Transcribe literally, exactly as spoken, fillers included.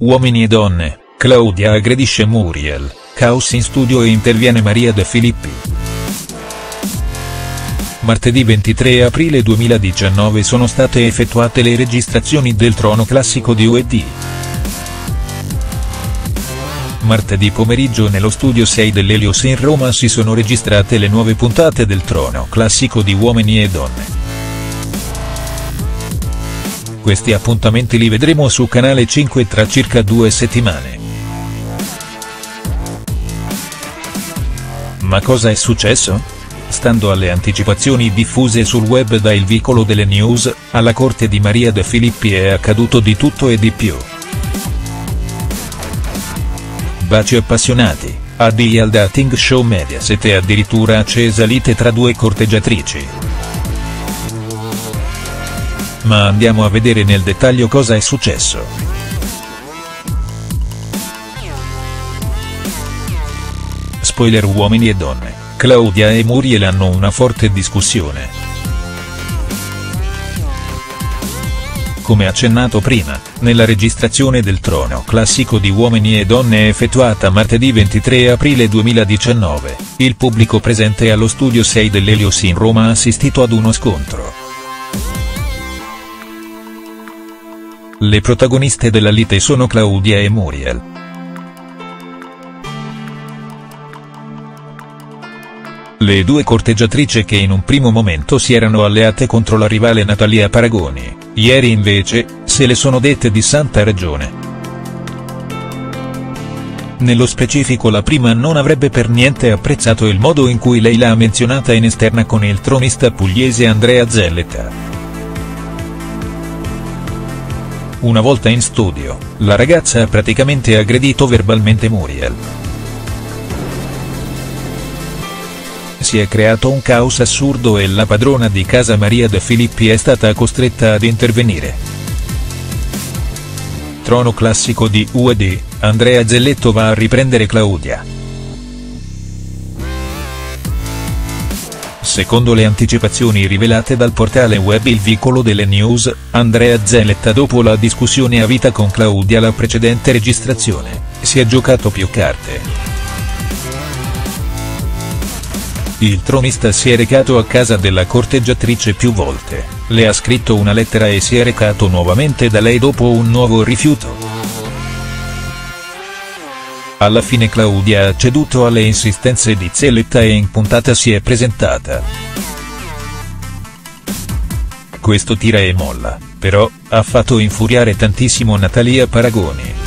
Uomini e donne, Claudia aggredisce Muriel, caos in studio e interviene Maria De Filippi. Martedì ventitré aprile duemiladiciannove sono state effettuate le registrazioni del Trono Classico di U E D. Martedì pomeriggio nello studio sei dell'Elios in Roma si sono registrate le nuove puntate del Trono Classico di Uomini e Donne. Questi appuntamenti li vedremo su Canale cinque tra circa due settimane. Ma cosa è successo? Stando alle anticipazioni diffuse sul web da Il Vicolo delle News, alla corte di Maria De Filippi è accaduto di tutto e di più. Baci appassionati, addio al dating show Mediaset e addirittura accesa lite tra due corteggiatrici. Ma andiamo a vedere nel dettaglio cosa è successo. Spoiler: Uomini e donne, Claudia e Muriel hanno una forte discussione. Come accennato prima, nella registrazione del Trono Classico di Uomini e Donne effettuata martedì ventitré aprile duemiladiciannove, il pubblico presente allo studio sei dell'Elios in Roma ha assistito ad uno scontro. Le protagoniste della lite sono Claudia e Muriel. Le due corteggiatrici che in un primo momento si erano alleate contro la rivale Natalia Paragoni, ieri invece, se le sono dette di santa ragione. Nello specifico la prima non avrebbe per niente apprezzato il modo in cui lei l'ha menzionata in esterna con il tronista pugliese Andrea Zelletta. Una volta in studio, la ragazza ha praticamente aggredito verbalmente Muriel. Si è creato un caos assurdo e la padrona di casa Maria De Filippi è stata costretta ad intervenire. Trono Classico di U E D, Andrea Zelletto va a riprendere Claudia. Secondo le anticipazioni rivelate dal portale web Il Vicolo delle News, Andrea Zelletta dopo la discussione a vita con Claudia alla precedente registrazione, si è giocato più carte. Il tronista si è recato a casa della corteggiatrice più volte, le ha scritto una lettera e si è recato nuovamente da lei dopo un nuovo rifiuto. Alla fine Claudia ha ceduto alle insistenze di Zelletta e in puntata si è presentata. Questo tira e molla, però, ha fatto infuriare tantissimo Natalia Paragoni.